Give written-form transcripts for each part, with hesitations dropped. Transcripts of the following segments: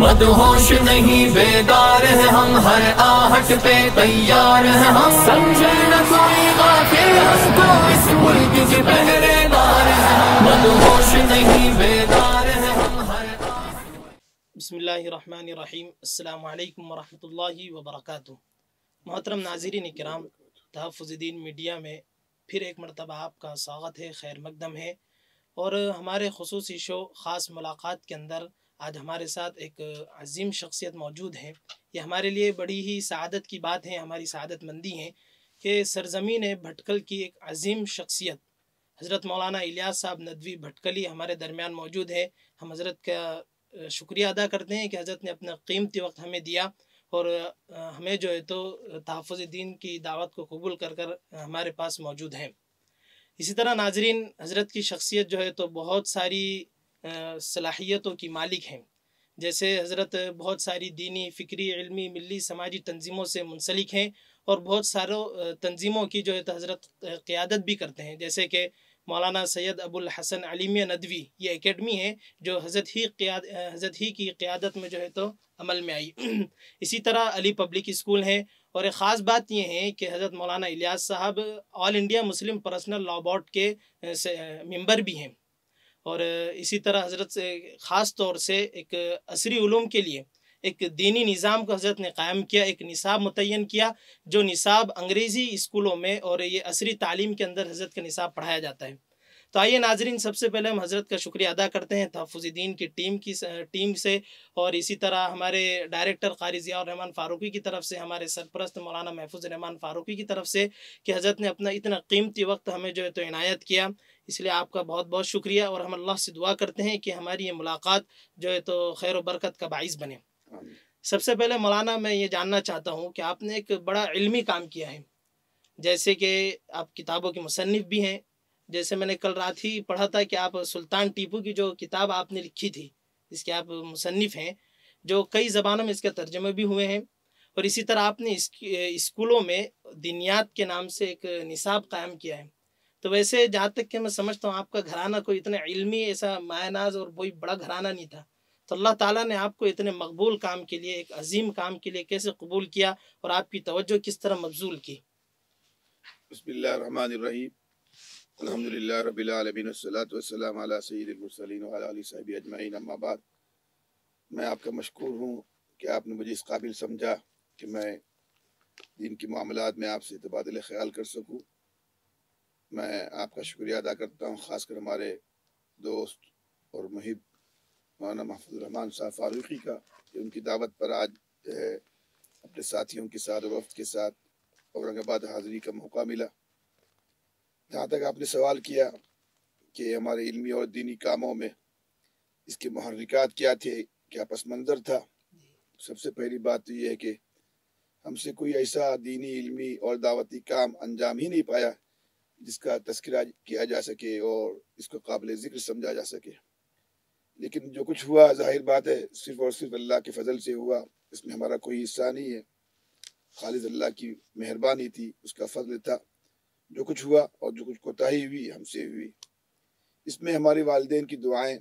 مدہوش نہیں بیدار ہیں ہم، ہر آہٹ پہ تیار ہیں ہم، سمجھے نہ کوئی غافل ہم کو اس ملک کے پہرے دار ہیں ہم، مدہوش نہیں بیدار ہیں ہم ہر بسم اللہ الرحمن الرحیم۔ السلام علیکم ورحمۃ اللہ وبرکاتہ۔ محترم ناظرین کرام، تحفظ دین میڈیا میں پھر ایک مرتبہ آپ کا سواگت ہے، خیر مقدم ہے۔ اور ہمارے خصوصی شو خاص ملاقات کے اندر آج ہمارے ساتھ ایک عظیم شخصیت موجود ہیں۔ یہ ہمارے لیے بڑی ہی سعادت کی بات ہے، ہماری سعادت مندی ہے کہ سرزمین بھٹکل کی ایک عظیم شخصیت حضرت مولانا الیاس صاحب ندوی بھٹکلی ہمارے درمیان موجود ہے۔ ہم حضرت کا شکریہ ادا کرتے ہیں کہ حضرت نے اپنا قیمتی وقت ہمیں دیا اور ہمیں جو ہے تو تحفظ دین کی دعوت کو قبول کر ہمارے پاس موجود ہیں۔ اسی طرح ناظرین، حضرت کی شخصیت جو ہے تو بہت ساری صلاحیتوں کی مالک ہیں۔ جیسے حضرت بہت ساری دینی، فکری، علمی، ملی، سماجی تنظیموں سے منسلک ہیں اور بہت ساروں تنظیموں کی جو ہے تو حضرت قیادت بھی کرتے ہیں، جیسے کہ مولانا سید ابو الحسن علیمیہ ندوی، یہ اکیڈمی ہے جو حضرت ہی کی قیادت میں جو ہے تو عمل میں آئی۔ اسی طرح علی پبلک اسکول ہے، اور ایک خاص بات یہ ہے کہ حضرت مولانا الیاس صاحب all India Muslim personal law board کے ممبر بھی ہیں۔ اور اسی طرح حضرت سے خاص طور سے ایک عصری علوم کے لیے ایک دینی نظام کو حضرت نے قائم کیا، ایک نصاب متعین کیا، جو نصاب انگریزی اسکولوں میں اور یہ عصری تعلیم کے اندر حضرت کا نصاب پڑھایا جاتا ہے۔ تو آئیے ناظرین، سب سے پہلے ہم حضرت کا شکریہ ادا کرتے ہیں تحفظ دین کی ٹیم سے، اور اسی طرح ہمارے ڈائریکٹر قاری ضیاء الرحمن فاروقی کی طرف سے، ہمارے سرپرست مولانا محفوظ الرحمن فاروقی کی طرف سے کہ حضرت نے اپنا اتنا قیمتی وقت ہمیں جو ہے تو عنایت کیا۔ اس لیے آپ کا بہت بہت شکریہ، اور ہم اللہ سے دعا کرتے ہیں کہ ہماری یہ ملاقات جو ہے تو خیر و برکت کا باعث بنے۔ سب سے پہلے مولانا، میں یہ جاننا چاہتا ہوں کہ آپ نے ایک بڑا علمی کام کیا ہے، جیسے کہ آپ کتابوں کے مصنف بھی ہیں۔ جیسے میں نے کل رات ہی پڑھا تھا کہ آپ سلطان ٹیپو کی جو کتاب آپ نے لکھی تھی، اس کے آپ مصنف ہیں، جو کئی زبانوں میں اس کا ترجمہ بھی ہوئے ہیں۔ اور اسی طرح آپ نے اسکولوں میں دینیات کے نام سے ایک نصاب قائم کیا ہے۔ تو ویسے جہاں تک کہ میں سمجھتا ہوں آپ کا گھرانہ کوئی اتنا علمی، ایسا مایہ ناز اور کوئی بڑا گھرانہ نہیں تھا، تو اللہ تعالیٰ نے آپ کو اتنے مقبول کام کے لیے، ایک عظیم کام کے لیے کیسے قبول کیا اور آپ کی توجہ کس طرح مبذول کی؟ بسم اللہ الرحمن الرحیم، الحمدللہ رب العالمین، والصلاة والسلام علی سید المرسلین وعلی آلہ وصحبہ اجمعین، اما بعد۔ میں آپ کا مشکور ہوں کہ آپ نے مجھے اس قابل سمجھا کہ میں دین کی معاملات میں آپ سے تبادلہ خیال کر سکوں۔ میں آپ کا شکریہ ادا کرتا ہوں، خاص کر ہمارے دوست اور محب مولانا محفوظ الرحمن صاحب فاروقی کا، کہ ان کی دعوت پر آج اپنے ساتھیوں کے ساتھ اور وفد کے ساتھ اورنگ آباد حاضری کا موقع ملا۔ جہاں تک آپ نے سوال کیا کہ ہمارے علمی اور دینی کاموں میں اس کے محرکات کیا تھے، کیا پس منظر تھا، سب سے پہلی بات تو یہ ہے کہ ہم سے کوئی ایسا دینی، علمی اور دعوتی کام انجام ہی نہیں پایا جس کا تذکرہ کیا جا سکے اور اس کو قابل ذکر سمجھا جا سکے۔ لیکن جو کچھ ہوا، ظاہر بات ہے، صرف اور صرف اللہ کے فضل سے ہوا، اس میں ہمارا کوئی حصہ نہیں ہے، خالص اللہ کی مہربانی تھی، اس کا فضل تھا۔ جو کچھ ہوا اور جو کچھ کوتاہی ہوئی ہم سے ہوئی، اس میں ہمارے والدین کی دعائیں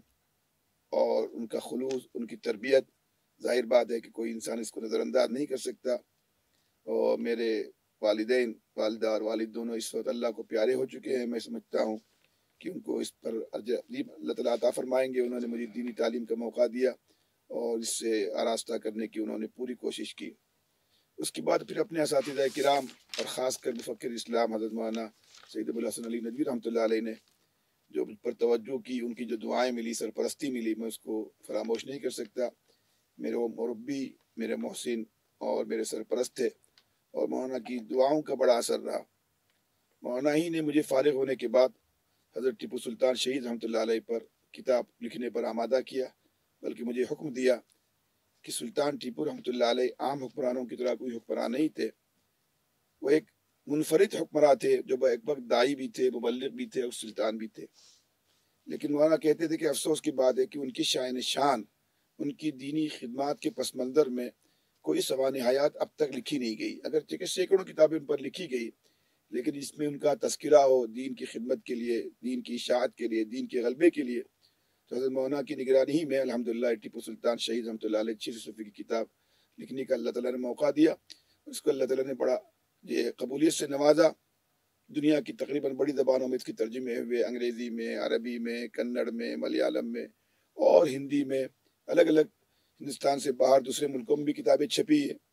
اور ان کا خلوص، ان کی تربیت، ظاہر بات ہے کہ کوئی انسان اس کو نظر انداز نہیں کر سکتا۔ اور میرے والدین، والدہ اور والد دونوں اس وقت اللہ کو پیارے ہو چکے ہیں۔ میں سمجھتا ہوں کہ ان کو اس پر اجر عظیم اللہ تعالیٰ عطا فرمائیں گے۔ انہوں نے مجھے دینی تعلیم کا موقع دیا اور اس سے آراستہ کرنے کی انہوں نے پوری کوشش کی۔ اس کے بعد پھر اپنے اساتذہ کرام اور خاص کر مفکر اسلام حضرت مولانا سید ابو الحسن علی ندوی رحمۃ اللہ علیہ نے جو مجھ پر توجہ کی، ان کی جو دعائیں ملی، سرپرستی ملی، میں اس کو فراموش نہیں کر سکتا۔ میرے وہ مربی، میرے محسن اور میرے سرپرست تھے، اور مولانا کی دعاؤں کا بڑا اثر رہا۔ مولانا ہی نے مجھے فارغ ہونے کے بعد حضرت ٹیپو سلطان شہید رحمۃ اللہ علیہ پر کتاب لکھنے پر آمادہ کیا، بلکہ مجھے حکم دیا کہ سلطان ٹیپو رحمۃ اللہ علیہ عام حکمرانوں کی طرح کوئی حکمران نہیں تھے، وہ ایک منفرد حکمراں تھے، جو ایک وقت داعی بھی تھے، مبلغ بھی تھے اور سلطان بھی تھے۔ لیکن مولانا کہتے تھے کہ افسوس کی بات ہے کہ ان کی شان، ان کی دینی خدمات کے پس منظر میں کوئی سوانح حیات اب تک لکھی نہیں گئی، اگرچہ کہ سینکڑوں کتابیں ان پر لکھی گئی، لیکن اس میں ان کا تذکرہ ہو دین کی خدمت کے لیے، دین کی اشاعت کے لیے، دین کے غلبے کے لیے، تو حضرت مولانا کی نگرانی ہی میں الحمدللہ ٹیپو سلطان شہید رحمۃ اللہ علیہ 600 صفحے کی کتاب لکھنے کا اللہ تعالیٰ نے موقع دیا. اس کو اللہ تعالیٰ نے بڑا یہ قبولیت سے نوازا. دنیا کی تقریباً بڑی زبانوں میں اس کے ترجمے ہوئے، انگریزی میں، عربی میں، کنڑ میں، ملیالم میں اور ہندی میں. الگ الگ ہندوستان سے باہر دوسرے ملکوں میں بھی کتابیں چھپی ہیں.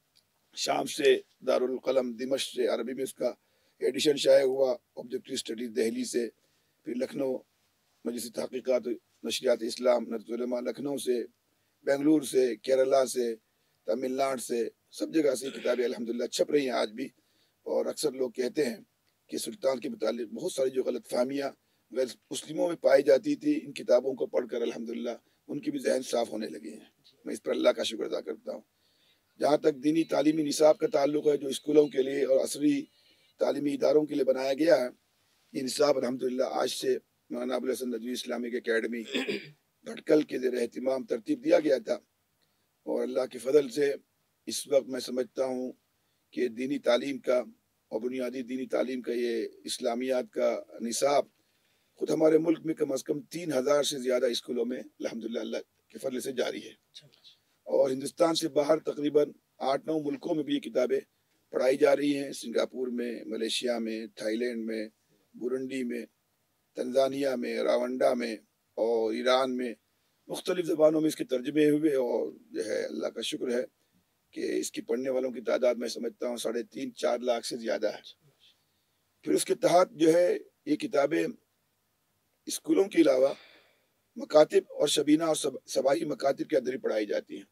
شام سے دارالقلم دمشق سے عربی میں اس کا ایڈیشن شائع ہوا، آبجیکٹو اسٹڈیز دہلی سے، پھر لکھنؤ مجلس تحقیقات نشریات اسلام ندوۃ العلماء لکھنؤ سے، بنگلور سے، کیرلا سے، تمل ناڈو سے، سب جگہ سے کتابیں الحمدللہ چھپ رہی ہیں آج بھی. اور اکثر لوگ کہتے ہیں کہ سلطان کے متعلق بہت ساری جو غلط فہمیاں غیر مسلموں میں پائی جاتی تھی، ان کتابوں کو پڑھ کر الحمدللہ ان کی بھی ذہن صاف ہونے لگے ہیں. میں اس پر اللہ کا شکر ادا کرتا ہوں. جہاں تک دینی تعلیمی نصاب کا تعلق ہے جو اسکولوں کے لیے اور عصری تعلیمی اداروں کے لیے بنایا گیا ہے، یہ نصاب الحمدللہ آج سے مولانا ابوالحسن ندوی اسلامک اکیڈمی بھٹکل کے زیر اہتمام ترتیب دیا گیا تھا. اور اللہ کے فضل سے اس وقت میں سمجھتا ہوں کہ دینی تعلیم کا اور بنیادی دینی تعلیم کا یہ اسلامیات کا نصاب خود ہمارے ملک میں کم از کم 3000 سے زیادہ اسکولوں میں الحمدللہ اللہ کے فضل سے جاری ہے. اور ہندوستان سے باہر تقریباً 8-9 ملکوں میں بھی یہ کتابیں پڑھائی جا رہی ہیں. سنگاپور میں، ملیشیا میں، تھائی لینڈ میں، برنڈی میں، تنزانیہ میں، راونڈا میں اور ایران میں مختلف زبانوں میں اس کے ترجمے ہوئے. اور جو ہے اللہ کا شکر ہے کہ اس کی پڑھنے والوں کی تعداد میں سمجھتا ہوں 3.5-4 لاکھ سے زیادہ ہے. پھر اس کے تحت جو ہے یہ کتابیں اسکولوں کے علاوہ مکاتب اور شبینہ اور صباحی مکاتب کے اندر ہی پڑھائی جاتی ہیں.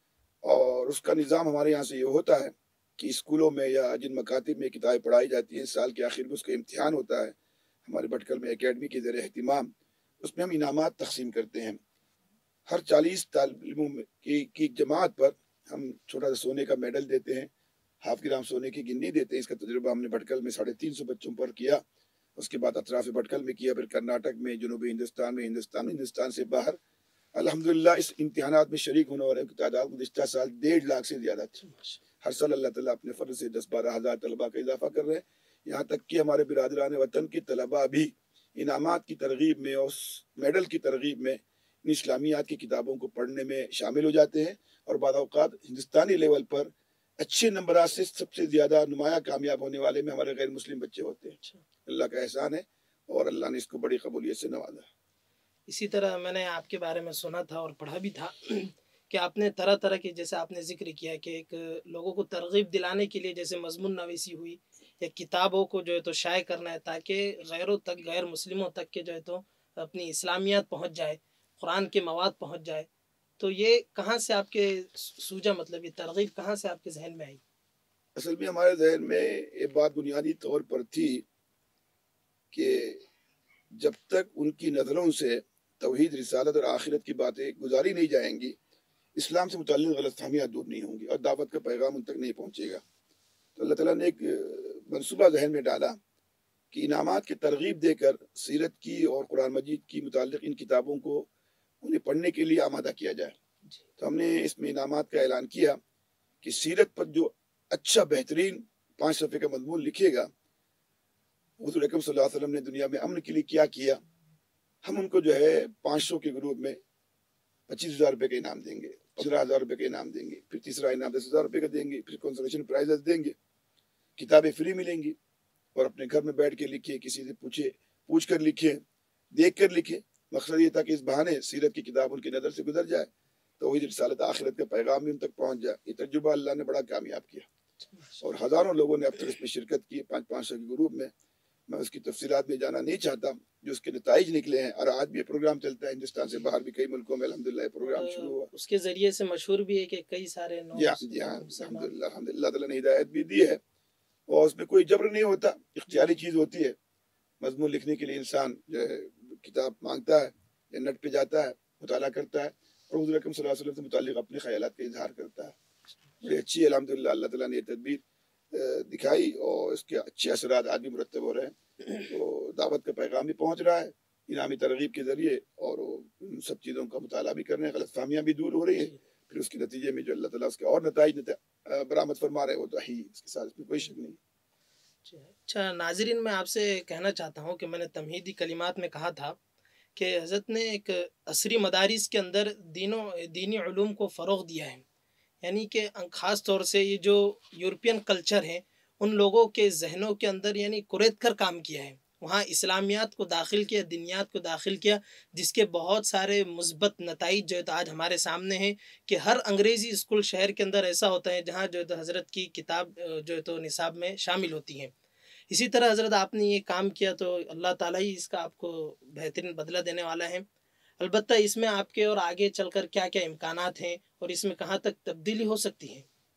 اور اس کا نظام ہمارے یہاں سے یہ ہوتا ہے کہ اسکولوں میں یا جن مکاتب میں کتابیں پڑھائی جاتی ہیں سال کے آخر میں اس کا امتحان ہوتا ہے. ہمارے بھٹکل میں اکیڈمی کے زیر اہتمام اس میں ہم انعامات تقسیم کرتے ہیں. ہر 40 طالب علموں کی جماعت پر ہم چھوٹا سا سونے کا میڈل دیتے ہیں، 1/2 گرام سونے کی گنی دیتے ہیں. اس کا تجربہ ہم نے بھٹکل میں 350 بچوں پر کیا. اس کے بعد اطراف بھٹکل میں کیا، پھر کرناٹک میں، جنوبی ہندوستان سے باہر. الحمدللہ اس امتحانات میں شریک ہونے والوں کی تعداد گزشتہ سال 1.5 لاکھ سے زیادہ تھی. ہر سال اللہ تعالیٰ اپنے فضل سے 10-12 ہزار طلباء کا اضافہ کر رہے ہیں. یہاں تک کہ ہمارے برادران وطن کے طلباء بھی انعامات کی ترغیب میں اور میڈل کی ترغیب میں ان اسلامیات کی کتابوں کو پڑھنے میں شامل ہو جاتے ہیں. اور بعض اوقات ہندوستانی لیول پر اچھے نمبرات سے سب سے زیادہ نمایاں کامیاب ہونے والے میں ہمارے غیر مسلم بچے ہوتے ہیں. اللہ کا احسان ہے اور اللہ نے اس کو بڑی قبولیت سے نوازا. اسی طرح میں نے آپ کے بارے میں سنا تھا اور پڑھا بھی تھا کہ آپ نے طرح طرح کے، جیسے آپ نے ذکر کیا کہ ایک لوگوں کو ترغیب دلانے کے لیے جیسے مضمون نویسی ہوئی یا کتابوں کو جو ہے تو شائع کرنا ہے تاکہ غیروں تک، غیر مسلموں تک کے جو ہے تو اپنی اسلامیات پہنچ جائے، قرآن کے مواد پہنچ جائے. تو یہ کہاں سے آپ کے سوجا، مطلب یہ ترغیب کہاں سے آپ کے ذہن میں آئی؟ اصل میں ہمارے ذہن میں یہ بات بنیادی طور پر تھی کہ جب تک ان کی نظروں سے توحید، رسالت اور آخرت کی باتیں گزاری نہیں جائیں گی، اسلام سے متعلق غلط فہمیاں دور نہیں ہوں گی اور دعوت کا پیغام ان تک نہیں پہنچے گا. تو اللہ تعالیٰ نے ایک منصوبہ ذہن میں ڈالا کہ انعامات کی ترغیب دے کر سیرت کی اور قرآن مجید کی متعلق ان کتابوں کو انہیں پڑھنے کے لیے آمادہ کیا جائے. تو ہم نے اس میں انعامات کا اعلان کیا کہ سیرت پر جو اچھا بہترین 5 صفحے کا مضمون لکھے گا، حضور اکرم صلی اللہ علیہ وسلم نے دنیا میں امن کے لیے کیا کیا، ہم ان کو جو ہے 500 کے گروپ میں 25,000 روپے کا انعام دیں گے، 15,000 روپے کا انعام دیں گے، پھر تیسرا انعام 10,000 روپے کا دیں گے، پھر کنسلیشن پرائزز دیں گے. کتابیں فری ملیں گی اور اپنے گھر میں بیٹھ کے لکھیں، کسی سے پوچھ کر لکھیں، دیکھ کر لکھیں. مقصد یہ تھا کہ اس بہانے سیرت کی کتاب ان کی نظر سے گزر جائے، توحید، رسالت، آخرت کا پیغام بھی ان تک پہنچ جائے. یہ تجربہ اللہ نے بڑا کامیاب کیا اور ہزاروں لوگوں نے اب تک اس میں شرکت کی 500 کے گروپ میں. میں اس کی تفصیلات میں جانا نہیں چاہتا، جو اس کے نتائج نکلے ہیں. اور آج بھی یہ پروگرام چلتا ہے ہندوستان سے باہر بھی کئی ملکوں میں الحمدللہ یہ پروگرام شروع ہوا. اس کے ذریعے سے مشہور بھی ہے کہ کئی سارے جی ہاں الحمدللہ اللہ تعالیٰ نے ہدایت بھی دی ہے اور اس میں کوئی جبر نہیں ہوتا، اختیاری چیز ہوتی ہے. مضمون لکھنے کے لیے انسان جو ہے کتاب مانگتا ہے یا نیٹ پہ جاتا ہے، مطالعہ کرتا ہے اور حضور اکرم صلی اللہ علیہ وسلم سے متعلق اپنے خیالات کا اظہار کرتا ہے. بڑی اچھی الحمدللہ اللہ تعالیٰ نے یہ تدبیر دکھائی اور اس کے اچھے اثرات آج بھی مرتب ہو رہے ہیں. تو دعوت کا پیغام بھی پہنچ رہا ہے انعامی ترغیب کے ذریعے اور ان سب چیزوں کا مطالعہ بھی کر رہے ہیں، غلط فہمیاں بھی دور ہو رہی ہیں. پھر اس کے نتیجے میں جو اللہ تعالیٰ اس کے اور نتائج برآمد فرما رہے ہیں وہ تو ہی اس کے ساتھ اس میں کوئی شک نہیں. اچھا ناظرین، میں آپ سے کہنا چاہتا ہوں کہ میں نے تمہیدی کلمات میں کہا تھا کہ حضرت نے ایک عصری مدارس کے اندر دینی علوم کو فروغ دیا ہے، یعنی کہ خاص طور سے یہ جو یورپین کلچر ہے ان لوگوں کے ذہنوں کے اندر یعنی کرید کر کام کیا ہے، وہاں اسلامیات کو داخل کیا، دینیات کو داخل کیا، جس کے بہت سارے مثبت نتائج جو ہے تو آج ہمارے سامنے ہیں کہ ہر انگریزی اسکول شہر کے اندر ایسا ہوتا ہے جہاں جو ہے تو حضرت کی کتاب جو ہے تو نصاب میں شامل ہوتی ہے۔ اسی طرح حضرت آپ نے یہ کام کیا تو اللہ تعالیٰ ہی اس کا آپ کو بہترین بدلہ دینے والا ہے۔ البتہ اس میں آپ کے اور آگے چل کر کیا کیا امکانات ہیں اور اس میں کہاں تک تبدیلی ہو سکتی ہے؟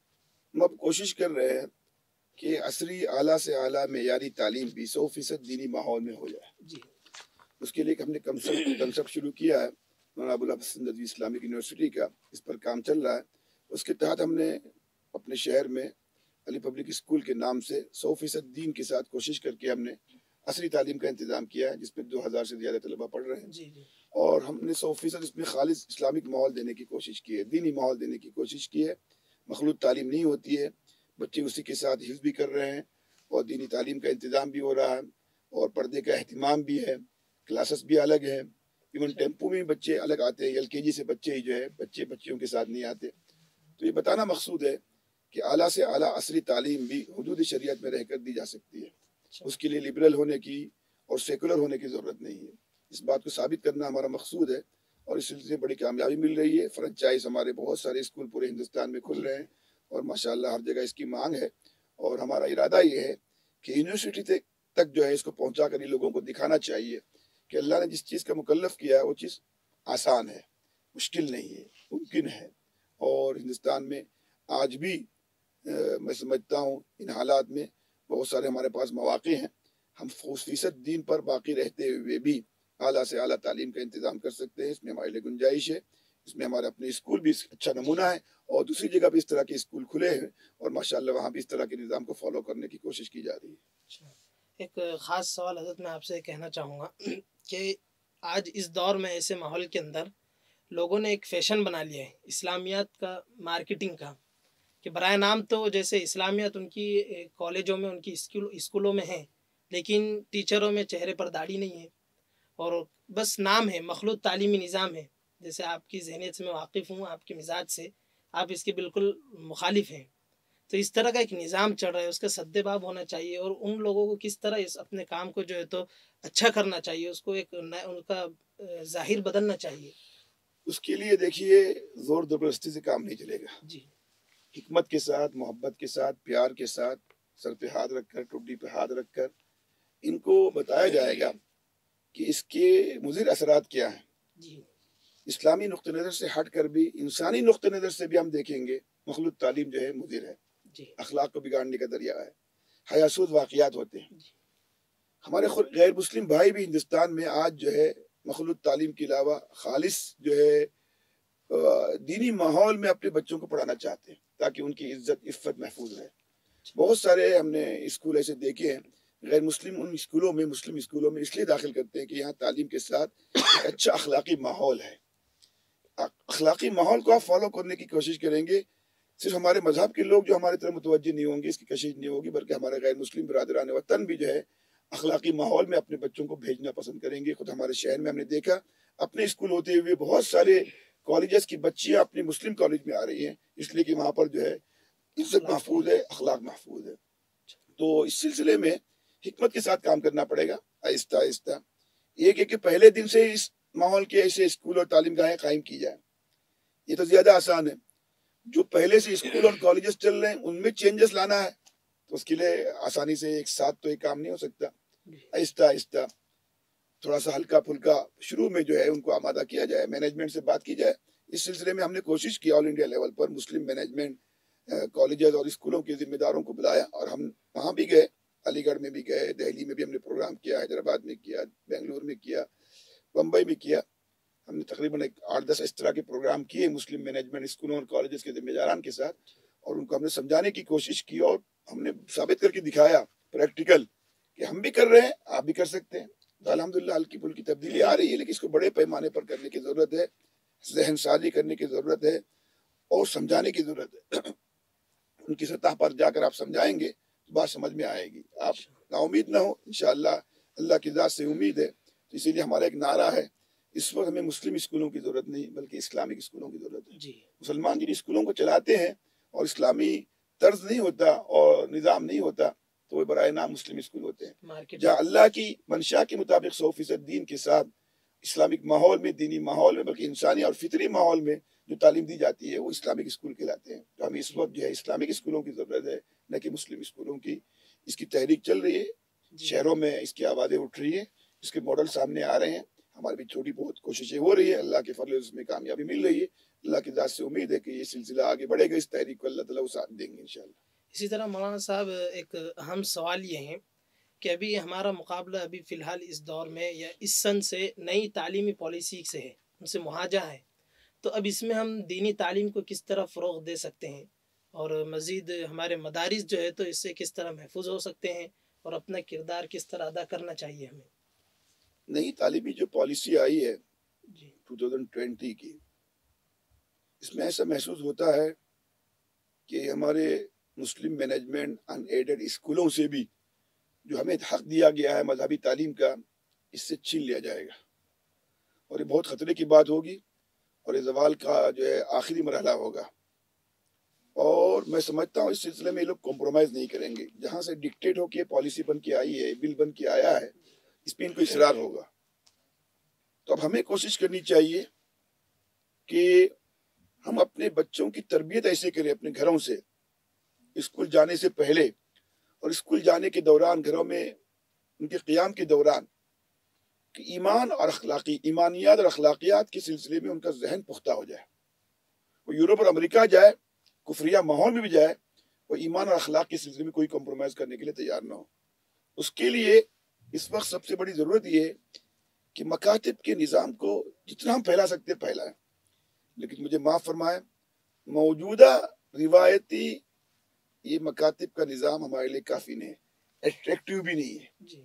ہم اب کوشش کر رہے ہیں کہ عصری اعلیٰ سے اعلیٰ معیاری تعلیم بھی 100% دینی ماحول میں ہو جائے۔ جی، اس کے لیے ہم نے کنسپٹ شروع کیا ہے، مولانا ابوالحسن ندوی اسلامک یونیورسٹی کا، اس پر کام چل رہا ہے۔ اس کے تحت ہم نے اپنے شہر میں علی پبلک اسکول کے نام سے 100% دین کے ساتھ کوشش کر کے ہم نے عصری تعلیم کا انتظام کیا ہے، جس میں 2000 سے زیادہ طلبہ پڑھ رہے ہیں۔ جی جی، اور ہم نے 100% اس میں خالص اسلامک ماحول دینے کی کوشش کی ہے، دینی ماحول دینے کی کوشش کی ہے۔ مخلوط تعلیم نہیں ہوتی ہے، بچے اسی کے ساتھ حفظ بھی کر رہے ہیں اور دینی تعلیم کا انتظام بھی ہو رہا ہے اور پردے کا اہتمام بھی ہے، کلاسز بھی الگ ہیں، ایون ٹیمپو میں بچے الگ آتے ہیں، LKG سے بچے ہی جو ہے بچیوں کے ساتھ نہیں آتے۔ تو یہ بتانا مقصود ہے کہ اعلیٰ سے اعلیٰ عصری تعلیم بھی حدود شریعت میں رہ کر دی جا سکتی ہے، اس کے لیے لبرل ہونے کی اور سیکولر ہونے کی ضرورت نہیں ہے۔ اس بات کو ثابت کرنا ہمارا مقصود ہے اور اس سلسلے میں بڑی کامیابی مل رہی ہے۔ فرنچائز ہمارے بہت سارے اسکول پورے ہندوستان میں کھل رہے ہیں اور ماشاءاللہ ہر جگہ اس کی مانگ ہے، اور ہمارا ارادہ یہ ہے کہ یونیورسٹی تک جو ہے اس کو پہنچا کر لوگوں کو دکھانا چاہیے کہ اللہ نے جس چیز کا مکلف کیا ہے وہ چیز آسان ہے، مشکل نہیں ہے، ممکن ہے۔ اور ہندوستان میں آج بھی میں سمجھتا ہوں ان حالات میں بہت سارے ہمارے پاس مواقع ہیں، ہم 100% دین پر باقی رہتے ہوئے بھی اعلیٰ سے اعلیٰ تعلیم کا انتظام کر سکتے ہیں۔ اس میں ہمارے لیے گنجائش ہے، اس میں ہمارے اپنے اسکول بھی اچھا نمونہ ہے اور دوسری جگہ بھی اس طرح کے اسکول کھلے ہیں اور ماشاءاللہ وہاں بھی اس طرح کے نظام کو فالو کرنے کی کوشش کی جا رہی ہے۔ ایک خاص سوال حضرت میں آپ سے کہنا چاہوں گا کہ آج اس دور میں ایسے ماحول کے اندر لوگوں نے ایک فیشن بنا لیا ہے اسلامیات کا، مارکیٹنگ کا، کہ برائے نام تو جیسے اسلامیات ان کی کالجوں میں، ان کی اسکولوں میں ہیں، لیکن ٹیچروں میں چہرے پر داڑھی نہیں ہے اور بس نام ہے، مخلوط تعلیمی نظام ہے۔ جیسے آپ کی ذہنیت سے میں واقف ہوں، آپ کے مزاج سے آپ اس کے بالکل مخالف ہیں، تو اس طرح کا ایک نظام چل رہا ہے، اس کا سد باب ہونا چاہیے اور ان لوگوں کو کس طرح اس اپنے کام کو جو ہے تو اچھا کرنا چاہیے، اس کو ایک ان کا ظاہر بدلنا چاہیے۔ اس کے لیے دیکھیے زور زبردستی سے کام نہیں چلے گا، جی، حکمت کے ساتھ، محبت کے ساتھ، پیار کے ساتھ، سر پہ ہاتھ رکھ کر، ٹوڈی پہ ہاتھ رکھ کر ان کو بتایا جائے گا کہ اس کے مضر اثرات کیا ہیں۔ جی، اسلامی نقطہ نظر سے ہٹ کر بھی انسانی نقطہ نظر سے بھی ہم دیکھیں گے مخلوط تعلیم جو ہے مضر ہے، جی، اخلاق کو بگاڑنے کا ذریعہ ہے، حیاسود واقعات ہوتے ہیں۔ جی، ہمارے خود غیر مسلم بھائی بھی ہندوستان میں آج جو ہے مخلوط تعلیم کے علاوہ خالص جو ہے دینی ماحول میں اپنے بچوں کو پڑھانا چاہتے ہیں تاکہ ان کی عزت عفت محفوظ رہے۔ بہت سارے ہم نے اسکول ایسے دیکھے ہیں، غیر مسلم ان اسکولوں میں، مسلم اسکولوں میں اس لیے داخل کرتے ہیں کہ یہاں تعلیم کے ساتھ ایک اچھا اخلاقی ماحول ہے۔ اخلاقی ماحول کو آپ فالو کرنے کی کوشش کریں گے، صرف ہمارے مذہب کے لوگ جو ہمارے طرف متوجہ نہیں ہوں گے، اس کی کشش نہیں ہوگی، بلکہ ہمارے غیر مسلم برادران وطن بھی جو ہے اخلاقی ماحول میں اپنے بچوں کو بھیجنا پسند کریں گے۔ خود ہمارے شہر میں ہم نے دیکھا، اپنے اسکول ہوتے ہوئے بہت سارے کالجز کی بچیاں اپنے مسلم کالج میں آ رہی ہیں، اس لیے کہ وہاں پر جو ہے عزت محفوظ ہے، اخلاق محفوظ ہے۔ تو اس سلسلے میں حکمت کے ساتھ کام کرنا پڑے گا، آہستہ آہستہ۔ ایک ہے کہ پہلے دن سے اس ماحول کے ایسے اسکول اور تعلیم گاہیں قائم کی جائیں، یہ تو زیادہ آسان ہے۔ جو پہلے سے اسکول اور کالجز چل رہے ہیں ان میں چینجز لانا ہے تو اس کے لیے آسانی سے ایک ساتھ تو یہ کام نہیں ہو سکتا، آہستہ آہستہ تھوڑا سا ہلکا پھلکا شروع میں جو ہے ان کو آمادہ کیا جائے، مینجمنٹ سے بات کی جائے۔ اس سلسلے میں ہم نے کوشش کی آل انڈیا لیول پر، مسلم مینجمنٹ کالجز اور اسکولوں کے ذمہ داروں کو بلایا اور ہم وہاں بھی گئے، علی گڑھ میں بھی گئے، دہلی میں بھی ہم نے پروگرام کیا، حیدرآباد میں کیا، بنگلور میں کیا، بمبئی میں کیا۔ ہم نے تقریباً 8-10 اس طرح کے پروگرام کیے مسلم مینجمنٹ اسکولوں اور کالجز کے ذمہ داران کے ساتھ، اور ان کو ہم نے سمجھانے کی کوشش کی اور ہم نے ثابت کر کے دکھایا پریکٹیکل کہ ہم بھی کر رہے ہیں، آپ بھی کر سکتے ہیں۔ تو الحمدللہ ہلکی پھلکی تبدیلی آ رہی ہے، لیکن اس کو بڑے پیمانے پر کرنے کی ضرورت ہے، ذہن سازی کرنے کی ضرورت ہے اور سمجھانے کی ضرورت ہے۔ ان کی سطح پر جا کر آپ سمجھائیں گے تو بات سمجھ میں آئے گی، آپ نا امید نہ ہو، انشاءاللہ اللہ کی ذات سے امید ہے۔ تو اسی لیے ہمارا ایک نعرہ ہے اس وقت ہمیں مسلم اسکولوں کی ضرورت نہیں بلکہ اسلامک اسکولوں کی ضرورت ہے. جی مسلمان جن اسکولوں کو چلاتے ہیں اور اسلامی طرز نہیں ہوتا اور نظام نہیں ہوتا تو وہ برائے نام مسلم اسکول ہوتے ہیں. مارکیٹ جہاں اللہ کی منشا کے مطابق 100% دین کے ساتھ اسلامک ماحول میں، دینی ماحول میں، بلکہ انسانی اور فطری ماحول میں جو تعلیم دی جاتی ہے وہ اسلامک اسکول کہلاتے ہیں. تو ہمیں اس وقت جو ہے اسلامک اسکولوں کی ضرورت ہے نہ کہ مسلم اسکولوں کی. اس کی تحریک چل رہی ہے، شہروں میں اس کی آوازیں اٹھ رہی ہیں، اس کے ماڈل سامنے آ رہے ہیں. ہماری بھی چھوٹی بہت کوششیں ہو رہی ہے، اللہ کے فضل اس میں کامیابی مل رہی ہے. اللہ کی ذات سے امید ہے کہ یہ سلسلہ آگے بڑھے گا، اس تحریک کو اللہ تعالیٰ وہ ساتھ دیں گے انشاءاللہ. اسی طرح مولانا صاحب ایک اہم سوال یہ ہے کہ ابھی ہمارا مقابلہ ابھی فی الحال اس دور میں یا اس سن سے نئی تعلیمی پالیسی سے ہے، ان سے مہاجہ ہے. تو اب اس میں ہم دینی تعلیم کو کس طرح فروغ دے سکتے ہیں اور مزید ہمارے مدارس جو ہے تو اس سے کس طرح محفوظ ہو سکتے ہیں اور اپنا کردار کس طرح ادا کرنا چاہیے ہمیں؟ نئی تعلیمی جو پالیسی آئی ہے جی 2020 کی، اس میں ایسا محسوس ہوتا ہے کہ ہمارے مسلم مینجمنٹ ان ایڈڈ اسکولوں سے بھی جو ہمیں حق دیا گیا ہے مذہبی تعلیم کا، اس سے چھین لیا جائے گا. اور یہ بہت خطرے کی بات ہوگی اور یہ زوال کا جو ہے آخری مرحلہ ہوگا. اور میں سمجھتا ہوں اس سلسلے میں یہ لوگ کمپرومائز نہیں کریں گے. جہاں سے ڈکٹیٹ ہو کے پالیسی بن کے آئی ہے، بل بن کے آیا ہے، اس پہ ان کو اصرار ہوگا. تو اب ہمیں کوشش کرنی چاہیے کہ ہم اپنے بچوں کی تربیت ایسے کریں اپنے گھروں سے، اسکول جانے سے پہلے اور اسکول جانے کے دوران، گھروں میں ان کے قیام کے دوران، کہ ایمان اور ایمانیات اور اخلاقیات کے سلسلے میں ان کا ذہن پختہ ہو جائے. وہ یورپ اور امریکہ جائے، کفریہ ماحول میں بھی جائے، وہ ایمان اور اخلاق کے سلسلے میں کوئی کمپرومائز کرنے کے لیے تیار نہ ہو. اس کے لیے اس وقت سب سے بڑی ضرورت یہ ہے کہ مکاتب کے نظام کو جتنا ہم پھیلا سکتے ہیں پھیلائیں. لیکن مجھے معاف فرمائیں، موجودہ روایتی یہ مکاتب کا نظام ہمارے لیے کافی نہیں ہے، اٹریکٹیو بھی نہیں ہے. جی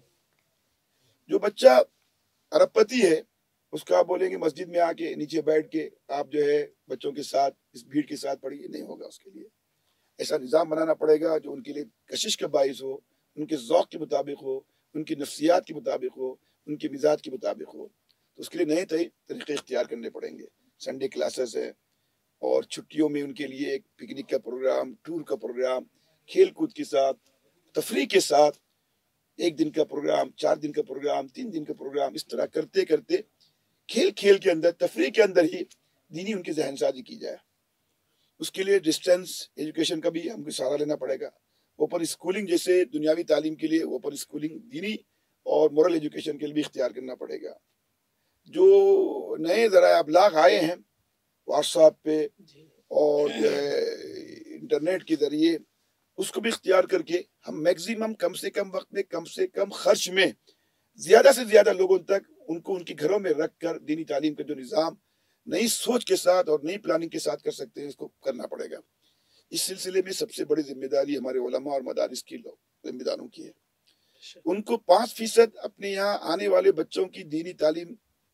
جو بچہ ارب پتی ہے اس کا آپ بولیں گے مسجد میں آ کے نیچے بیٹھ کے آپ جو ہے بچوں کے ساتھ اس بھیڑ کے ساتھ پڑھیے، نہیں ہوگا. اس کے لیے ایسا نظام بنانا پڑے گا جو ان کے لیے کشش کا باعث ہو، ان کے ذوق کے مطابق ہو، ان کی نفسیات کے مطابق ہو، ان کے مزاج کے مطابق ہو. تو اس کے لیے نئے طریقے اختیار کرنے پڑیں گے. سنڈے کلاسز ہے اور چھٹیوں میں ان کے لیے ایک پکنک کا پروگرام، ٹور کا پروگرام، کھیل کود کے ساتھ، تفریح کے ساتھ، 1 دن کا پروگرام، 4 دن کا پروگرام، 3 دن کا پروگرام، اس طرح کرتے کرتے کھیل کے اندر، تفریح کے اندر ہی دینی ان کی ذہن سازی کی جائے. اس کے لیے ڈسٹینس ایجوکیشن کا بھی ہم کو سہارا لینا پڑے گا. اوپن اسکولنگ جیسے دنیاوی تعلیم کے لیے اوپن اسکولنگ دینی اور مورل ایجوکیشن کے لیے بھی اختیار کرنا پڑے گا. جو نئے ذرائع ابلاغ آئے ہیں واٹس ایپ پہ اور جو ہے انٹرنیٹ کے ذریعے، اس کو بھی اختیار کر کے ہم میکزیمم کم سے کم وقت میں، کم سے کم خرچ میں، زیادہ سے زیادہ لوگوں تک ان کو ان کے گھروں میں رکھ کر دینی تعلیم کا جو نظام نئی سوچ کے ساتھ اور نئی پلاننگ کے ساتھ کر سکتے ہیں، اس کو کرنا پڑے گا. اس سلسلے میں سب سے بڑی ذمہ داری ہمارے علماء اور مدارس کی ذمہ داروں کی ہے. ان کو 5% اپنے یہاں آنے والے بچوں کی دینی تعلیم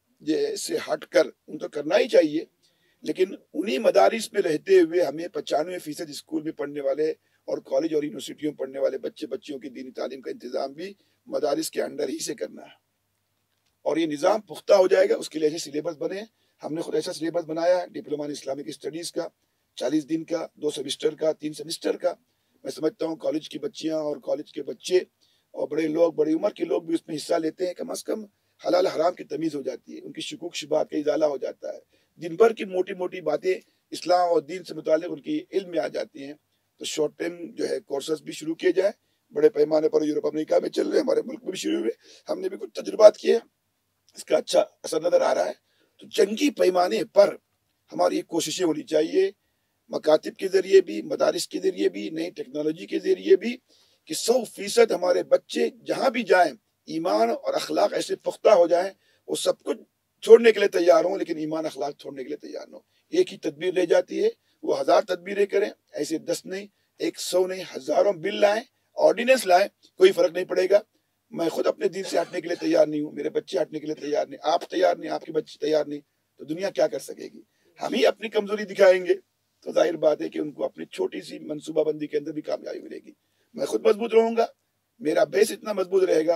سے ہٹ کر ان کو کرنا ہی چاہیے. لیکن انہی مدارس میں رہتے ہوئے ہمیں 95% اسکول میں پڑھنے والے اور کالج اور یونیورسٹیوں میں پڑھنے والے بچیوں کی دینی تعلیم کا انتظام بھی مدارس کے انڈر ہی سے کرنا ہے. اور یہ نظام پختہ ہو جائے گا. اس کے لیے ایسے سلیبس بنے ہیں. ہم نے خود ایسا سلیبس بنایا ہے ڈپلومہ ان اسلامک اسٹڈیز کا، 40 دن کا، 2 سیمسٹر کا، 3 سیمسٹر کا. میں سمجھتا ہوں کالج کی بچیاں اور کالج کے بچے اور بڑے لوگ، بڑی عمر کے لوگ بھی اس میں حصہ لیتے ہیں. کم از کم حلال حرام کی تمیز ہو جاتی ہے، ان کی شکوک شبہات کا ازالہ ہو جاتا ہے. دن بھر کی موٹی موٹی باتیں اسلام اور دین سے متعلق ان کی علم میں آ جاتی ہیں. تو شارٹ ٹرم جو ہے کورسز بھی شروع کیے جائیں. بڑے پیمانے پر یورپ امریکہ میں چل رہے ہیں، ہمارے ملک میں بھی شروع ہوئے. ہم نے بھی کچھ تجربات کیے، اس کا اچھا اثر نظر آ رہا ہے. تو جنگی پیمانے پر ہماری کوششیں ہونی چاہیے، مکاتب کے ذریعے بھی، مدارس کے ذریعے بھی، نئی ٹیکنالوجی کے ذریعے بھی، کہ 100% ہمارے بچے جہاں بھی جائیں ایمان اور اخلاق ایسے پختہ ہو جائیں، وہ سب کچھ چھوڑنے کے لیے تیار ہوں لیکن ایمان اخلاق چھوڑنے کے لیے تیار نہ ہوں. ایک ہی تدبیر رہ جاتی ہے، وہ 1000 تدبیریں کریں، ایسے 10 نہیں، 100 نہیں، ہزاروں بل لائیں، آرڈیننس لائیں، کوئی فرق نہیں پڑے گا. میں خود اپنے دین سے ہٹنے کے لیے تیار نہیں ہوں، میرے بچے ہٹنے کے لیے تیار نہیں، آپ تیار نہیں، آپ کے بچے تیار نہیں، تو دنیا کیا کر سکے گی؟ ہم ہی اپنی کمزوری دکھائیں گے تو ظاہر بات ہے کہ ان کو اپنی چھوٹی سی منصوبہ بندی کے اندر بھی کامیابی ملے گی. میں خود مضبوط رہوں گا، میرا بیس اتنا مضبوط رہے گا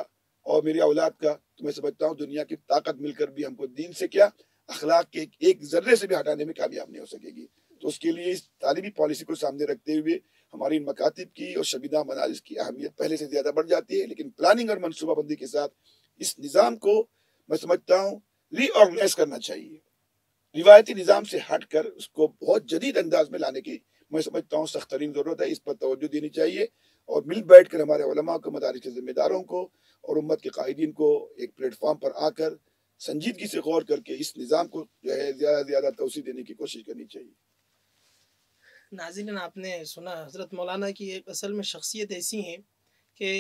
اور میری اولاد کا، تو میں سمجھتا ہوں دنیا کی طاقت مل کر بھی ہم کو دین سے کیا، اخلاق کے ایک ذرے سے بھی ہٹانے میں کامیاب نہیں ہو سکے گی۔ تو اس کے لیے اس تعلیمی پالیسی کو سامنے رکھتے ہوئے ہماری ان مکاتب کی اور شبیدہ مدارس کی اہمیت پہلے سے زیادہ بڑھ جاتی ہے، لیکن پلاننگ اور منصوبہ بندی کے ساتھ اس نظام کو میں سمجھتا ہوں ری آرگنائز کرنا چاہیے، روایتی نظام سے ہٹ کر اس کو بہت جدید انداز میں لانے کی میں سمجھتا ہوں سخت ترین ضرورت ہے۔ اس پر توجہ دینی چاہیے اور مل بیٹھ کر ہمارے علماء کو، مدارس کے ذمہ داروں کو اور امت کے قائدین کو ایک پلیٹ فارم پر آ کر سنجیدگی سے غور کر کے اس نظام کو جو ہے زیادہ سے زیادہ توسیع دینے کی کوشش کرنی چاہیے۔ ناظرین، آپ نے سنا حضرت مولانا کی ایک اصل میں شخصیت ایسی ہیں کہ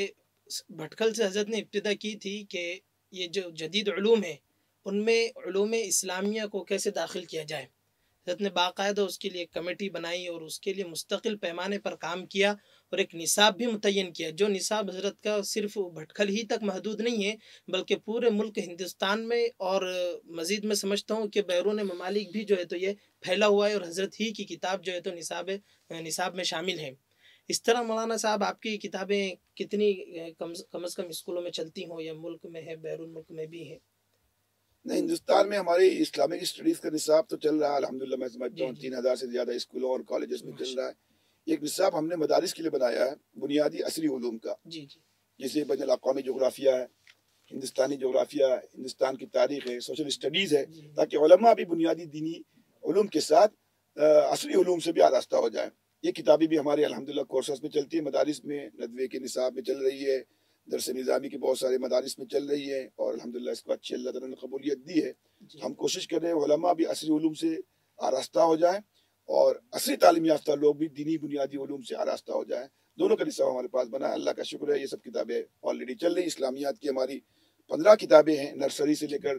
بھٹکل سے حضرت نے ابتدا کی تھی کہ یہ جو جدید علوم ہیں ان میں علوم اسلامیہ کو کیسے داخل کیا جائے۔ حضرت نے باقاعدہ اس کے لیے ایک کمیٹی بنائی اور اس کے لیے مستقل پیمانے پر کام کیا اور ایک نصاب بھی متعین کیا، جو نصاب حضرت کا صرف بھٹکل ہی تک محدود نہیں ہے بلکہ پورے ملک ہندوستان میں اور مزید میں سمجھتا ہوں کہ بیرون ممالک بھی جو ہے تو یہ پھیلا ہوا ہے اور حضرت ہی کی کتاب جو ہے تو نصاب میں شامل ہے۔ اس طرح مولانا صاحب آپ کی کتابیں کتنی کم از کم اسکولوں میں چلتی ہوں یا ملک میں ہے، بیرون ملک میں بھی ہے؟ نہیں، ہندوستان میں ہمارے اسلامک اسٹڈیز کا نصاب تو چل رہا ہے الحمدللہ، میں سمجھتا ہوں 3000 سے زیادہ اسکولوں اور کالجز میں چل رہا ہے۔ ایک نصاب ہم نے مدارس کے لیے بنایا ہے بنیادی عصری علوم کا، جیسے بین الاقوامی جغرافیہ ہے، ہندوستانی جغرافیہ ہے، ہندوستان کی تاریخ ہے، سوشل اسٹڈیز ہے، تاکہ علماء بھی بنیادی دینی علوم کے ساتھ عصری علوم سے بھی آراستہ ہو جائیں۔ یہ کتابیں بھی ہمارے الحمدللہ کورسز میں چلتی ہے، مدارس میں ندوے کے نصاب میں چل رہی ہے، درس نظامی کی بہت سارے مدارس میں چل رہی ہے اور الحمدللہ اس کو اچھی اللہ تعالیٰ نے قبولیت دی ہے۔ ہم کوشش کر رہے ہیں علماء بھی عصری علوم سے آراستہ ہو جائیں اور عصری تعلیم یافتہ لوگ بھی دینی بنیادی علوم سے آراستہ ہو جائیں۔ دونوں کا نصاب ہمارے پاس بنا ہے، اللہ کا شکر ہے۔ یہ سب کتابیں آلریڈی چل رہی، اسلامیات کی ہماری 15 کتابیں ہیں، نرسری سے لے کر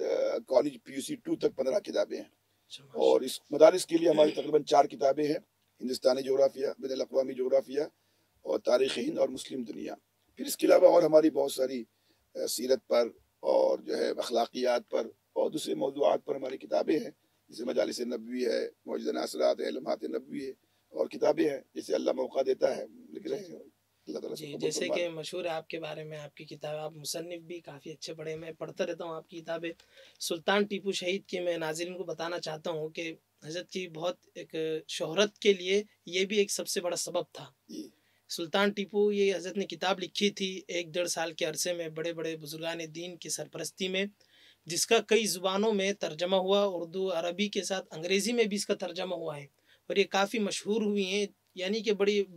کالج PUC 2 تک 15 کتابیں ہیں، اور اس مدارس کے لیے ہماری تقریباً 4 کتابیں ہیں، ہندوستانی جغرافیہ، بین الاقوامی جغرافیہ اور تاریخ ہند اور مسلم دنیا۔ پھر اس کے علاوہ اور ہماری بہت ساری سیرت پر اور جو ہے اخلاقیات پر اور دوسرے موضوعات پر ہماری کتابیں ہیں، جیسے مجالس نبوی ہے، معجزہ ناصرات ہے، لمحات نبوی ہے، اور کتابیں ہیں جیسے اللہ موقع دیتا ہے لکھ رہے ہیں۔ اللہ تعالیٰ جی، جیسے کہ مشہور ہے آپ کے بارے میں، آپ کی کتاب، آپ مصنف بھی کافی اچھے پڑھے، میں پڑھتا رہتا ہوں آپ کی کتابیں۔ سلطان ٹیپو شہید کی میں ناظرین کو بتانا چاہتا ہوں کہ حضرت کی بہت ایک شہرت کے لیے یہ بھی ایک سب سے بڑا سبب تھا۔ سلطان ٹیپو، یہ حضرت نے کتاب لکھی تھی 1-1.5 سال کے عرصے میں بڑے بڑے بزرگان دین کی سرپرستی میں، جس کا کئی زبانوں میں ترجمہ ہوا، اردو، عربی کے ساتھ انگریزی میں بھی اس کا ترجمہ ہوا ہے، اور یہ کافی مشہور ہوئی ہیں، یعنی کہ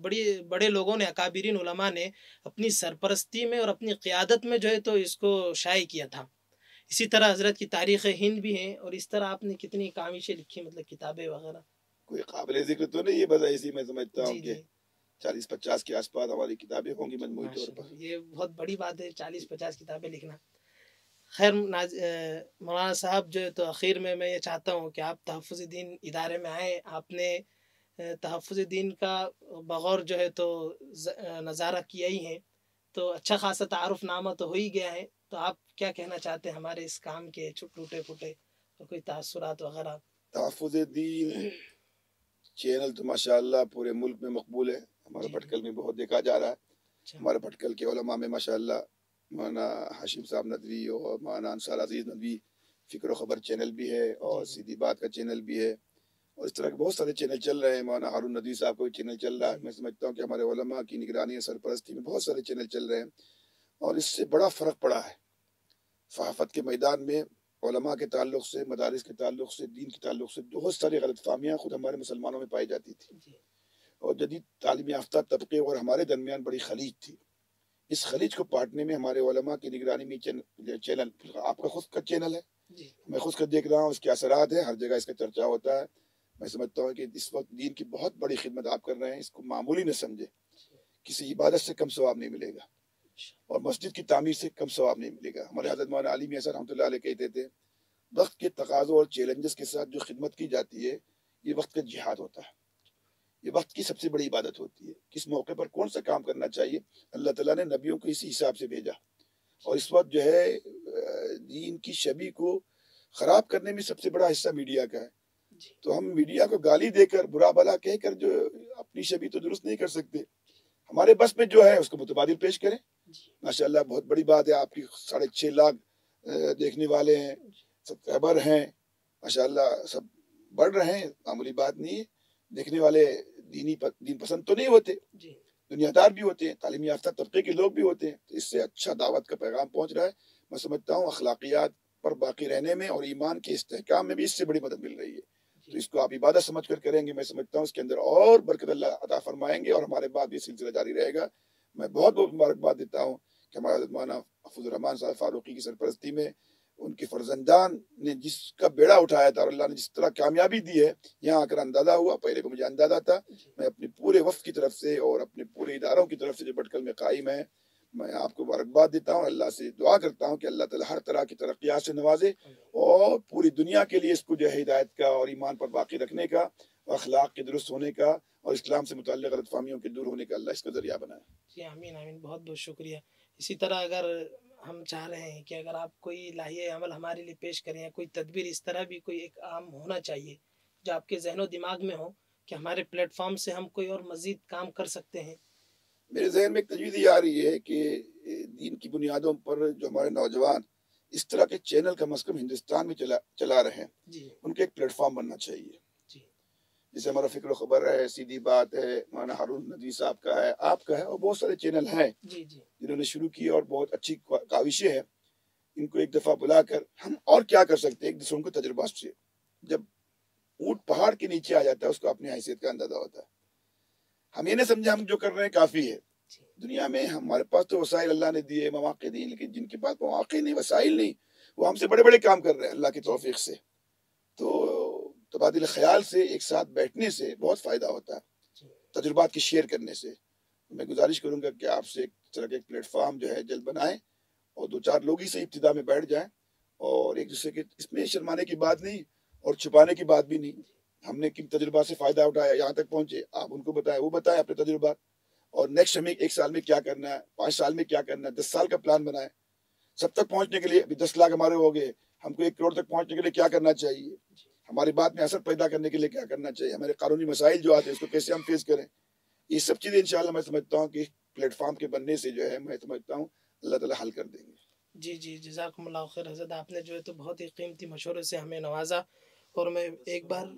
بڑے لوگوں نے، اکابرین علماء نے اپنی سرپرستی میں اور اپنی قیادت میں جو ہے تو اس کو شائع کیا تھا۔ اسی طرح حضرت کی تاریخ ہند بھی ہیں، اور اس طرح آپ نے کتنی کاوشیں لکھی، مطلب کتابیں وغیرہ؟ کوئی قابل ذکر تو نہیں ہے، بس ایسی میں سمجھتا ہوں کہ 40-50 کے آس پاس ہماری کتابیں ہوں گی مجموعی طور پر۔ یہ بہت بڑی بات ہے 40-50 کتابیں لکھنا۔ خیر مولانا صاحب، جو ہے تو اخیر میں یہ چاہتا ہوں کہ آپ تحفظ دین ادارے میں آئیں، آپ نے تحفظ دین کا بغور جو ہے تو نظارہ کیا ہی ہے، تو اچھا خاصا تعارف نامہ تو ہو ہی گیا ہے، تو آپ کیا کہنا چاہتے ہیں ہمارے اس کام کے ٹوٹے پھوٹے اور کوئی تاثرات وغیرہ؟ تحفظ دین چینل تو ماشاءاللہ پورے ملک میں مقبول ہے، ہمارے بھٹکل میں بہت دیکھا جا رہا ہے۔ ہمارے بھٹکل کے علماء میں ماشاءاللہ مولانا ہاشم صاحب ندوی اور مولانا انصار عزیز ندوی فکر و خبر چینل بھی ہے، اور سیدھی بات کا چینل بھی ہے، اور اس طرح کے بہت سارے چینل چل رہے ہیں۔ مولانا ہارون ندوی صاحب کا بھی چینل چل رہا ہے۔ میں سمجھتا ہوں کہ ہمارے علماء کی نگرانی اور سرپرستی میں بہت سارے چینل چل رہے ہیں، اور اس سے بڑا فرق پڑا ہے صحافت کے میدان میں۔ علماء کے تعلق سے، مدارس کے تعلق سے، دین کے تعلق سے بہت ساری غلط فہمیاں خود ہمارے مسلمانوں میں پائی جاتی تھی، اور جدید تعلیم یافتہ طبقے اور ہمارے درمیان بڑی خلیج تھی۔ اس خلیج کو پاٹنے میں ہمارے علماء کی نگرانی میں چینل، آپ کا خود کا چینل ہے، میں خود کا دیکھ رہا ہوں، اس کے اثرات ہیں، ہر جگہ اس کا چرچا ہوتا ہے۔ میں سمجھتا ہوں کہ اس وقت دین کی بہت بڑی خدمت آپ کر رہے ہیں، اس کو معمولی نہ سمجھے۔ کسی عبادت سے کم ثواب نہیں ملے گا، اور مسجد کی تعمیر سے کم ثواب نہیں ملے گا۔ ہمارے حضرت مولانا علی میاں رحمۃ اللہ علیہ کہتے تھے، وقت کے تقاضوں اور چیلنجز کے ساتھ جو خدمت کی جاتی ہے، یہ وقت کا جہاد ہوتا ہے، یہ وقت کی سب سے بڑی عبادت ہوتی ہے۔ کس موقع پر کون سا کام کرنا چاہیے، اللہ تعالیٰ نے نبیوں کو اسی حساب سے بھیجا، اور اس وقت جو ہے دین کی شبیہ کو خراب کرنے میں سب سے بڑا حصہ میڈیا کا ہے۔ تو ہم میڈیا کو گالی دے کر، برا بھلا کہہ کر جو اپنی شبیہ تو درست نہیں کر سکتے۔ ہمارے بس میں جو ہے اس کو متبادل پیش کریں، माशाअल्लाह बहुत बड़ी बात है, आपकी 6.5 लाख देखने वाले हैं, सब्सक्राइबर हैं, माशाअल्लाह सब बढ़ रहे हैं, मामूली बात नहीं है। देखने वाले दीन पसंद तो नहीं होते, दुनियादार भी होते हैं, तालीम याफ्ता तबके के लोग भी होते हैं, तो इससे अच्छा दावत का पैगाम पहुंच रहा है। मैं समझता हूँ अखलाकियात पर बाकी रहने में और ईमान के इस्तेहकाम में भी इससे बड़ी मदद मिल रही है। तो इसको आप इबादत समझ कर करेंगे, मैं समझता हूँ इसके अंदर और बरकत अल्लाह अता फरमाएंगे और हमारे बाद भी सिलसिला जारी रहेगा। मैं बहुत बहुत मुबारकबाद देता हूँ कि हमारे हज़रत मौलाना हफ़ीज़ुर रहमान साहब फारूकी की सरपरस्ती में उनके फर्जंदान ने जिसका बेड़ा उठाया था और अल्लाह ने जिस तरह कामयाबी दी है, यहाँ आकर अंदाजा हुआ। पहले को मुझे अंदाजा था, मैं अपने पूरे वफ़द की तरफ से और अपने पूरे इदारों की तरफ से जो भटकल में कायम है, मैं आपको मुबारकबाद देता हूँ। अल्लाह से दुआ करता हूँ कि अल्लाह ताला हर तरह की तरक्यात से नवाजे और पूरी दुनिया के लिए इसको जो है हिदायत का और ईमान पर बाकी रखने का, अखलाक के दुरुस्त होने का और इस्लाम से मुताल्लिक़ गलतफहमियों के दूर होने का अल्लाह इसका ज़रिया बनाए। जी आमीन आमीन, बहुत बहुत शुक्रिया। इसी तरह अगर हम चाह रहे हैं कि अगर आप कोई लाहिए अमल हमारे लिए पेश करें या कोई तदबीर, इस तरह भी कोई एक आम होना चाहिए जो आपके ज़हनो दिमाग में हो कि हमारे प्लेटफॉर्म से हम कोई और मज़ीद काम कर सकते हैं। मेरे जहन में एक तजवीज़ ये आ रही है कि दीन की बुनियादों पर जो हमारे नौजवान इस तरह के चैनल कम अज़ कम हिंदुस्तान में चला रहे हैं, उनके एक प्लेटफॉर्म बनना चाहिए। जैसे हमारा फ़िक्र ख़बर है, सीधी बात है, मौलाना हारून नदवी साहब का है, आपका है और बहुत सारे चैनल हैं जिन्होंने शुरू की और बहुत अच्छी काविशें हैं। इनको एक दफ़ा बुलाकर हम और क्या कर सकते हैं, एक दूसरों को तजुर्बा से, जब ऊँट पहाड़ के नीचे आ जाता है उसको अपनी हैसियत का अंदाजा होता है। हम ये नहीं समझे हम जो कर रहे हैं काफ़ी है। दुनिया में हमारे पास तो वसाइल अल्लाह ने दिए, मौक़े दिए, लेकिन जिनके पास मौक़े नहीं, वसाइल नहीं, वो हमसे बड़े बड़े काम कर रहे हैं अल्लाह की तौफीक से। तो तबादिल ख्याल से, एक साथ बैठने से बहुत फ़ायदा होता है, तजुर्बात की शेयर करने से। मैं गुजारिश करूँगा कि आपसे एक तरह का एक प्लेटफॉर्म जो है जल्द बनाएं और 2-4 लोग ही से इब्तिदा में बैठ जाएं और एक दूसरे के, इसमें शर्माने की बात नहीं और छुपाने की बात भी नहीं। हमने किन तजुर्बा से फ़ायदा उठाया, यहाँ तक पहुँचे, आप उनको बताएं, वो बताएं अपने तजुर्बात और नेक्स्ट हमें 1 साल में क्या करना है, 5 साल में क्या करना है, 10 साल का प्लान बनाएं। सब तक पहुँचने के लिए अभी 10 लाख हमारे हो गए, हमको 1 करोड़ तक पहुँचने के लिए क्या करना चाहिए, हमारी बात में असर पैदा करने के लिए क्या करना चाहिए, हमारे कानूनी मसाइल जो आते हैं उसको कैसे हम फेस करें। ये सब चीज़ें इंशाल्लाह मैं समझता हूँ कि प्लेटफॉर्म के बनने से जो है मैं समझता हूँ अल्लाह ताला हल कर देंगे। जी जी, जज़ाकुमुल्लाह खैर हज़रत, आपने जो है तो बहुत ही कीमती मशवरे से हमें नवाजा। और मैं एक बार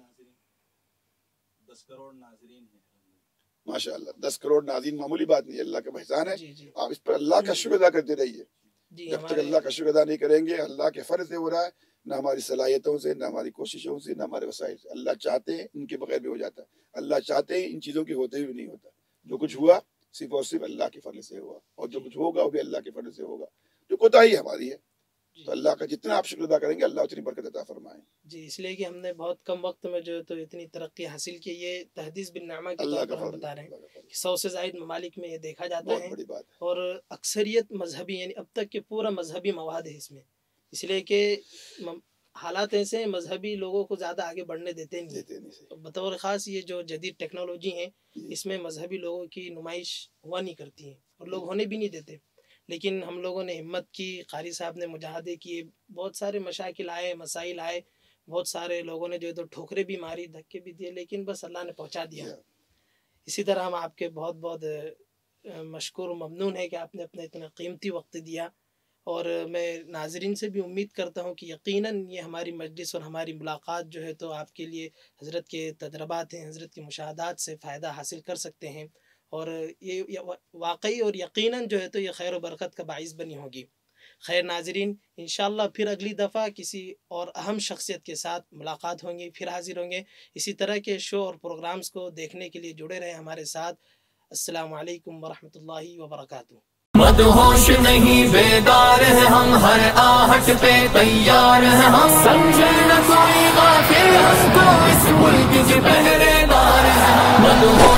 10 करोड़ नाज़रीन हैं माशाअल्लाह, 10 करोड़ नाज़रीन मामूली बात नहीं, अल्लाह का एहसान है। आप इस पर अल्लाह का शुक्र अदा करते रहिए। जब तक अल्लाह का शुक्र अदा नहीं करेंगे, अल्लाह के फर्ज से हो रहा है, ना हमारी सलाहियतों से, ना हमारी कोशिशों से, ना हमारे वसाइल से। अल्लाह चाहते हैं इनके बगैर भी हो जाता है, अल्लाह चाहते हैं इन चीज़ों के होते हुए नहीं होता। जो कुछ हुआ सिर्फ और सिर्फ अल्लाह के फर्ज से हुआ और जो कुछ होगा वो भी अल्लाह के फर्ज से होगा। जो कोताही हमारी है, तो अल्लाह का जितना आप शुक्र अदा करेंगे अल्लाह उतनी बरकत अता फरमाए। जी, इसलिए कि हमने बहुत कम वक्त में जो है तो इतनी तरक्की हासिल की, ये तहदीस बिन नामा के तौर पर हम बता रहे हैं। 100 से ज़ायद ममालिक में ये देखा जाता है बड़ी बात है। और अक्सरियत मजहबी, यानी अब तक के पूरा मजहबी मवाद है इसमें, इसलिए कि हालात ऐसे मजहबी लोगों को ज़्यादा आगे बढ़ने देते नहीं। तो बतौर ख़ास ये जो जदीद टेक्नोलॉजी है इसमें मजहबी लोगों की नुमाइश हुआ नहीं करती है और लोग होने भी नहीं देते। लेकिन हम लोगों ने हिम्मत की, क़ारी साहब ने मुजाहदे किए, बहुत सारे मशाकिल आए, मसाइल आए, बहुत सारे लोगों ने जो है तो ठोकरें भी मारी, धक्के भी दिए, लेकिन बस अल्लाह ने पहुंचा दिया। इसी तरह हम आपके बहुत बहुत मशकूर ममनून है कि आपने अपना इतना कीमती वक्त दिया। और मैं नाज़रीन से भी उम्मीद करता हूँ कि यकीनन ये हमारी मजलिस और हमारी मुलाकात जो है तो आपके लिए हज़रत के तजरबात हैं, हज़रत के मुशाहदात से फ़ायदा हासिल कर सकते हैं और ये वाकई और यकीनन जो है तो ये खैर व बरकत का बाइस बनी होगी। खैर नाज़रीन, इंशाअल्लाह फिर अगली दफ़ा किसी और अहम शख्सियत के साथ मुलाकात होंगी, फिर हाजिर होंगे। इसी तरह के शो और प्रोग्राम्स को देखने के लिए जुड़े रहें हमारे साथ। अस्सलामु अलैकुम वरहमतुल्लाहि वबरकातुहू। मदहोश नहीं बेदार है हम, हर आहट पे तैयार है हम, समझे न कोई गाफिल हमको इस मुल्क के पहरेदार है हम।